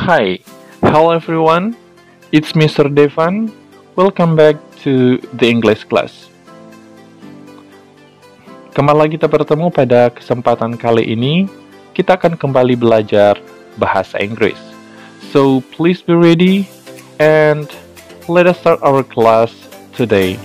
Hi, hello everyone. It's Mr. Devan. Welcome back to the English class. Kembali lagi kita bertemu pada kesempatan kali ini. Kita akan kembali belajar bahasa Inggris. So please be ready and let us start our class today.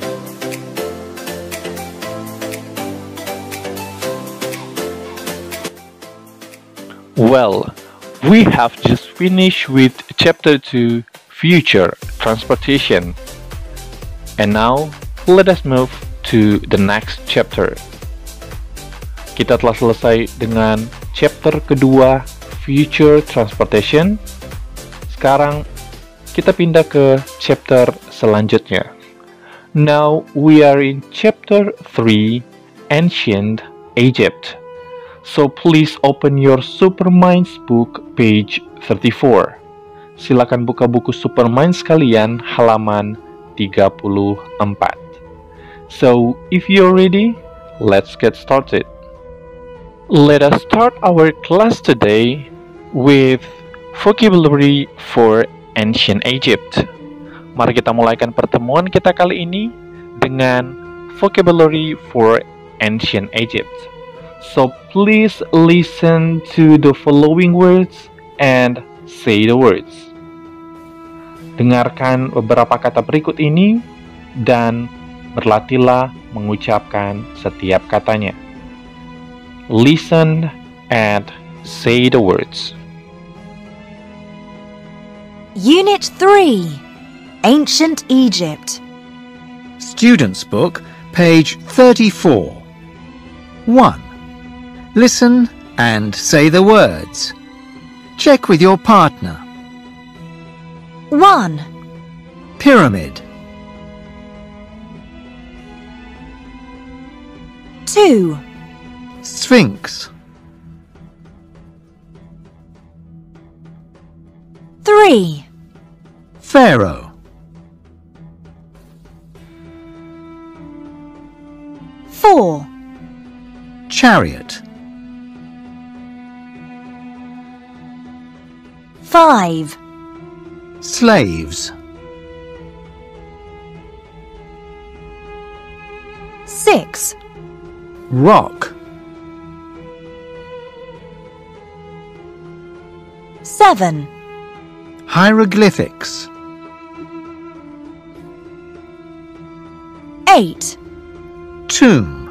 Well, we have just finished with Chapter 2, Future Transportation. And now, let us move to the next chapter. Kita telah selesai dengan chapter kedua, Future Transportation. Sekarang, kita pindah ke chapter selanjutnya. Now, we are in Chapter 3, Ancient Egypt. So please open your Superminds book page 34. Silakan buka buku Superminds kalian halaman 34. So if you're ready, let's get started. Let us start our class today with vocabulary for ancient Egypt. Mari kita mulaikan pertemuan kita kali ini dengan vocabulary for ancient Egypt. So please listen to the following words and say the words. Dengarkan beberapa kata berikut ini dan berlatihlah mengucapkan setiap katanya. Listen and say the words. Unit 3, Ancient Egypt. Student's Book, page 34. 1. Listen and say the words. Check with your partner. 1, Pyramid. 2, Sphinx. 3, Pharaoh. 4, Chariot. 5, Slaves. 6, Rock. 7, Hieroglyphics. 8, Tomb.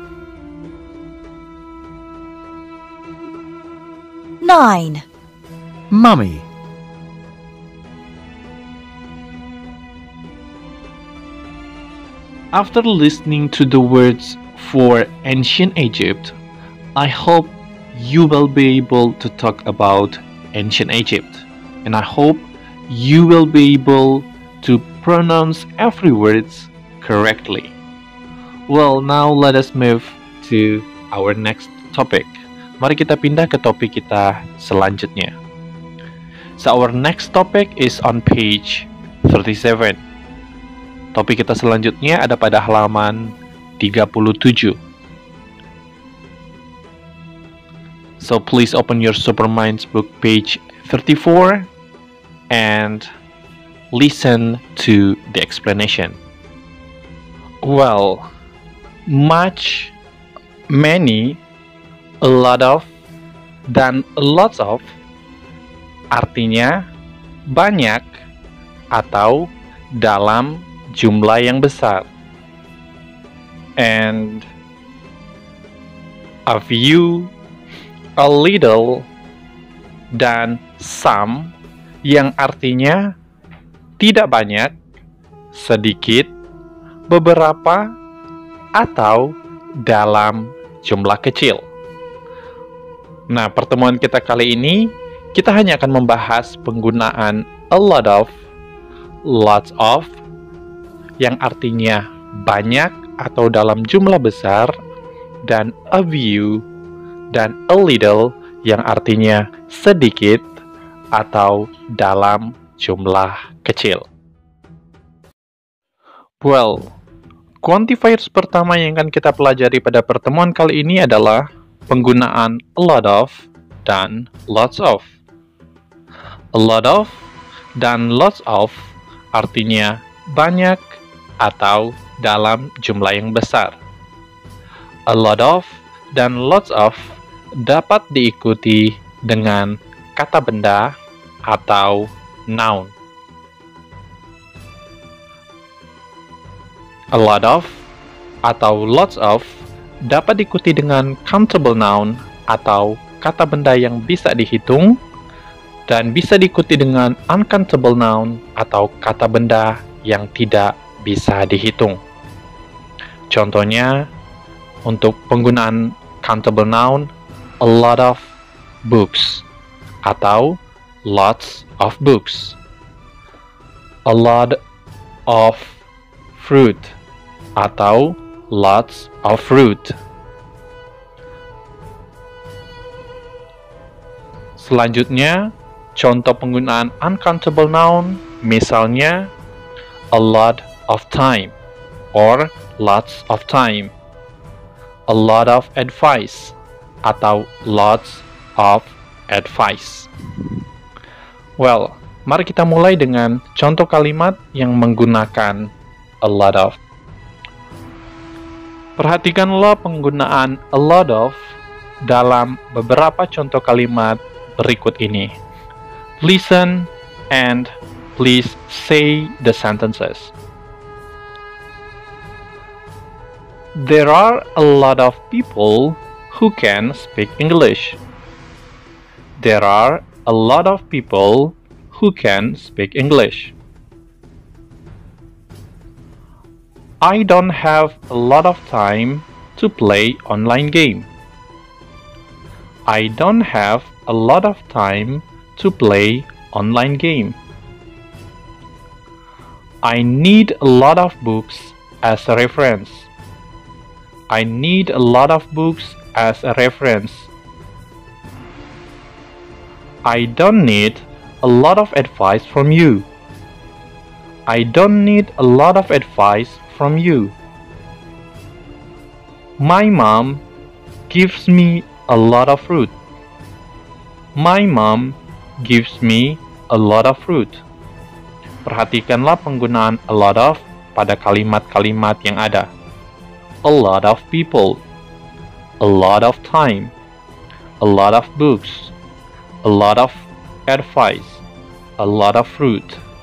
9, Mummy. After listening to the words for ancient Egypt, I hope you will be able to talk about ancient Egypt. And I hope you will be able to pronounce every word correctly. Well, now let us move to our next topic. Mari kita pindah ke topik kita selanjutnya. So our next topic is on page 37. Topik kita selanjutnya ada pada halaman 37. So please open your Superminds book page 34 and listen to the explanation. Well, much, many, a lot of, dan lots of artinya banyak atau dalam jumlah yang besar. And a few, a little, dan some yang artinya tidak banyak, sedikit, beberapa, atau dalam jumlah kecil. Nah, pertemuan kita kali ini, kita hanya akan membahas penggunaan a lot of, lots of, yang artinya banyak atau dalam jumlah besar, dan a few, dan a little, yang artinya sedikit atau dalam jumlah kecil. Well, quantifiers pertama yang akan kita pelajari pada pertemuan kali ini adalah penggunaan a lot of dan lots of. A lot of dan lots of artinya banyak atau dalam jumlah yang besar. A lot of dan lots of dapat diikuti dengan kata benda atau noun. A lot of atau lots of dapat diikuti dengan countable noun atau kata benda yang bisa dihitung, dan bisa diikuti dengan uncountable noun atau kata benda yang tidak bisa dihitung. Contohnya, untuk penggunaan countable noun, a lot of books atau lots of books. A lot of fruit atau lots of fruit. Selanjutnya, contoh penggunaan uncountable noun, misalnya a lot of time or lots of time. A lot of advice atau lots of advice. Well, mari kita mulai dengan contoh kalimat yang menggunakan a lot of. Perhatikanlah penggunaan a lot of dalam beberapa contoh kalimat berikut ini. Listen and please say the sentences. There are a lot of people who can speak English. There are a lot of people who can speak English. I don't have a lot of time to play online game. I don't have a lot of time to play online game. I need a lot of books as a reference. I need a lot of books as a reference. I don't need a lot of advice from you. I don't need a lot of advice from you. My mom gives me a lot of fruit. My mom gives me a lot of fruit. Perhatikanlah penggunaan a lot of pada kalimat-kalimat yang ada. A lot of people, a lot of time, a lot of books, a lot of advice, a lot of fruit.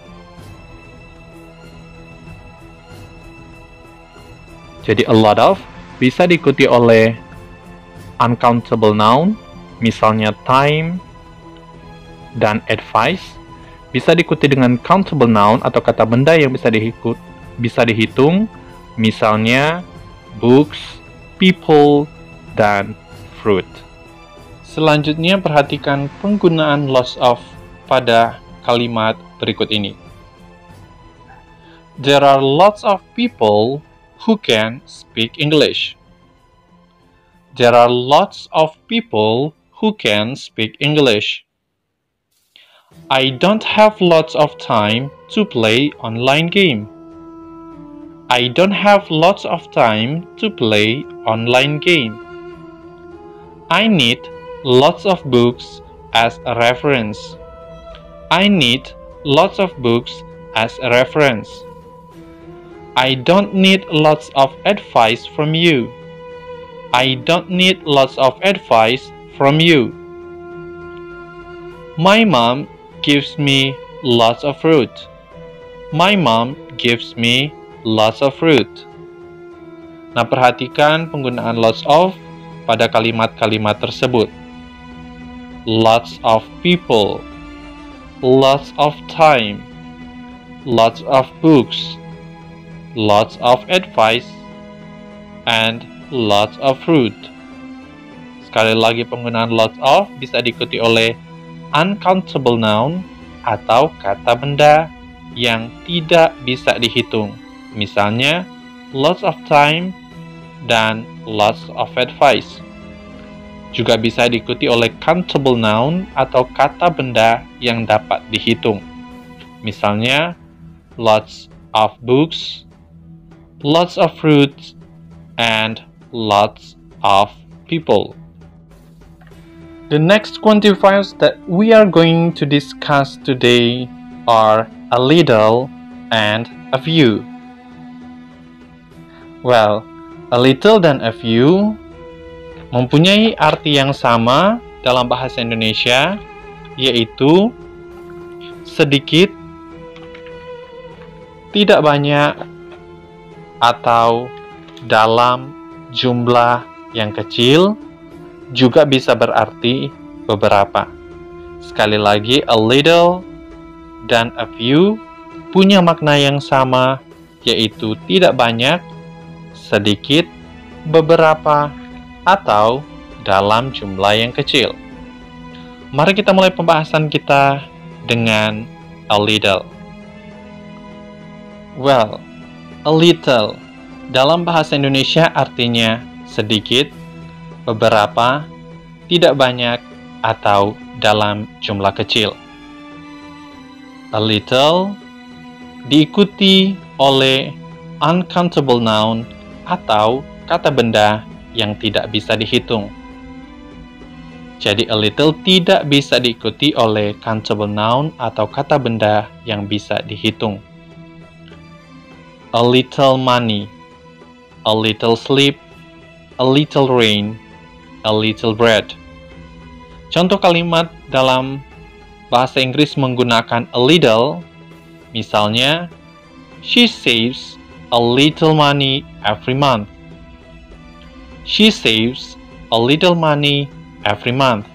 Jadi a lot of bisa diikuti oleh uncountable noun, misalnya time dan advice. Bisa diikuti dengan countable noun atau kata benda yang bisa dihitung, misalnya books, people, dan fruit. Selanjutnya perhatikan penggunaan lots of pada kalimat berikut ini. There are lots of people who can speak English. There are lots of people who can speak English. I don't have lots of time to play online game. I don't have lots of time to play online game. I need lots of books as a reference. I need lots of books as a reference. I don't need lots of advice from you. I don't need lots of advice from you. My mom gives me lots of fruit. My mom gives me lots of fruit. Nah, perhatikan penggunaan lots of pada kalimat-kalimat tersebut. Lots of people, lots of time, lots of books, lots of advice, and lots of fruit. Sekali lagi, penggunaan lots of bisa diikuti oleh uncountable noun atau kata benda yang tidak bisa dihitung. Misalnya, lots of time dan lots of advice. Juga bisa diikuti oleh countable noun atau kata benda yang dapat dihitung. Misalnya, lots of books, lots of fruits, and lots of people. The next quantifiers that we are going to discuss today are a little and a few. Well, a little dan a few mempunyai arti yang sama dalam bahasa Indonesia, yaitu sedikit, tidak banyak, atau dalam jumlah yang kecil, juga bisa berarti beberapa. Sekali lagi, a little dan a few punya makna yang sama, yaitu tidak banyak, sedikit, beberapa, atau dalam jumlah yang kecil. Mari kita mulai pembahasan kita dengan a little. Well, a little dalam bahasa Indonesia artinya sedikit, beberapa, tidak banyak, atau dalam jumlah kecil. A little diikuti oleh uncountable noun atau kata benda yang tidak bisa dihitung. Jadi a little tidak bisa diikuti oleh countable noun atau kata benda yang bisa dihitung. A little money, a little sleep, a little rain, a little bread. Contoh kalimat dalam bahasa Inggris menggunakan a little, misalnya, she saves a little money every month. She saves a little money every month.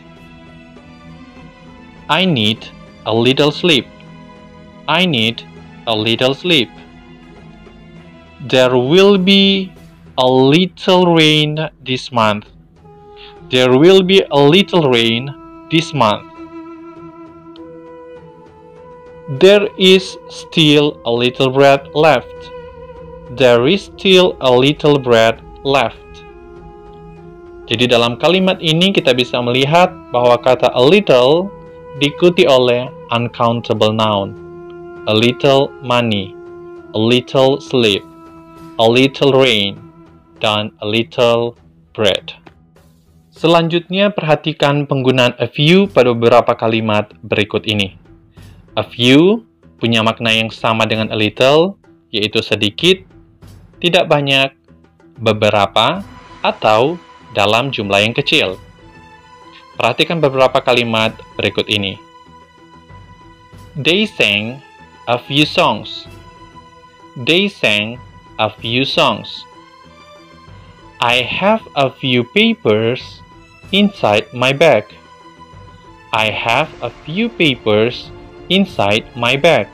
I need a little sleep. I need a little sleep. There will be a little rain this month. There will be a little rain this month. There is still a little bread left. There is still a little bread left. Jadi dalam kalimat ini kita bisa melihat bahwa kata a little diikuti oleh uncountable noun. A little money, a little sleep, a little rain, dan a little bread. Selanjutnya, perhatikan penggunaan a few pada beberapa kalimat berikut ini. A few punya makna yang sama dengan a little, yaitu sedikit, tidak banyak, beberapa, atau dalam jumlah yang kecil. Perhatikan beberapa kalimat berikut ini. They sang a few songs. They sang a few songs. I have a few papers inside my bag. I have a few papers inside my bag.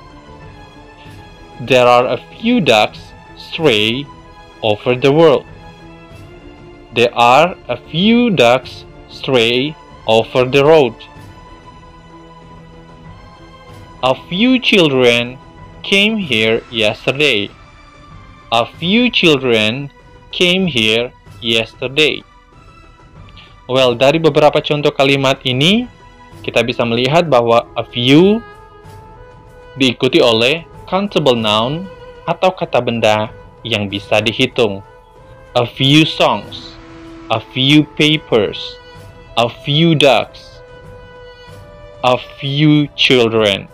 There are a few ducks stray over the world. There are a few ducks stray over the road. A few children came here yesterday. A few children came here yesterday. Well, dari beberapa contoh kalimat ini, kita bisa melihat bahwa a few diikuti oleh countable noun atau kata benda yang bisa dihitung. A few songs, a few papers, a few ducks, a few children.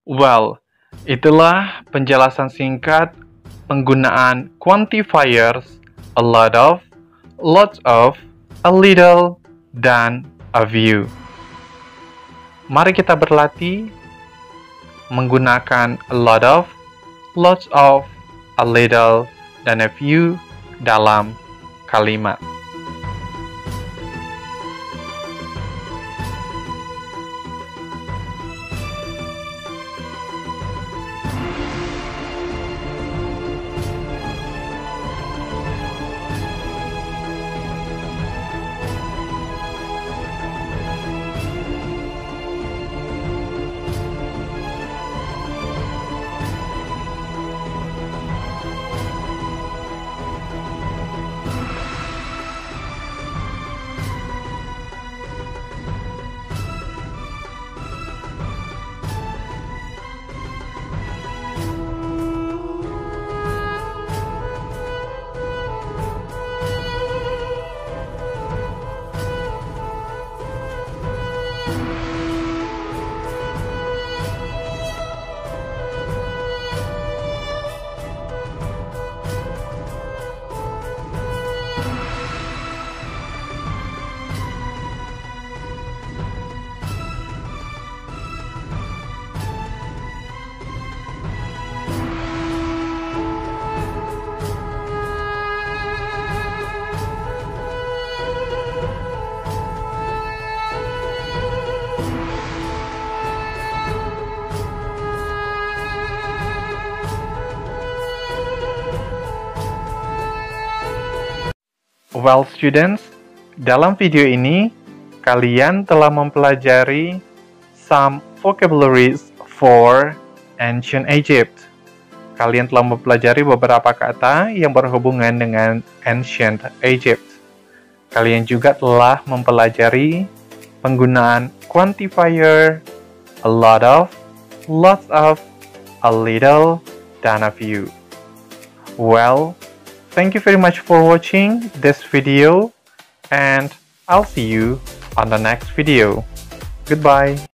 Well, itulah penjelasan singkat penggunaan quantifiers a lot of, lots of, a little, dan a few. Mari kita berlatih menggunakan a lot of, lots of, a little, dan a few dalam kalimat. Well, students, dalam video ini kalian telah mempelajari some vocabularies for ancient Egypt. Kalian telah mempelajari beberapa kata yang berhubungan dengan ancient Egypt. Kalian juga telah mempelajari penggunaan quantifier a lot of, lots of, a little, dan a few. Well, thank you very much for watching this video, and I'll see you on the next video. Goodbye.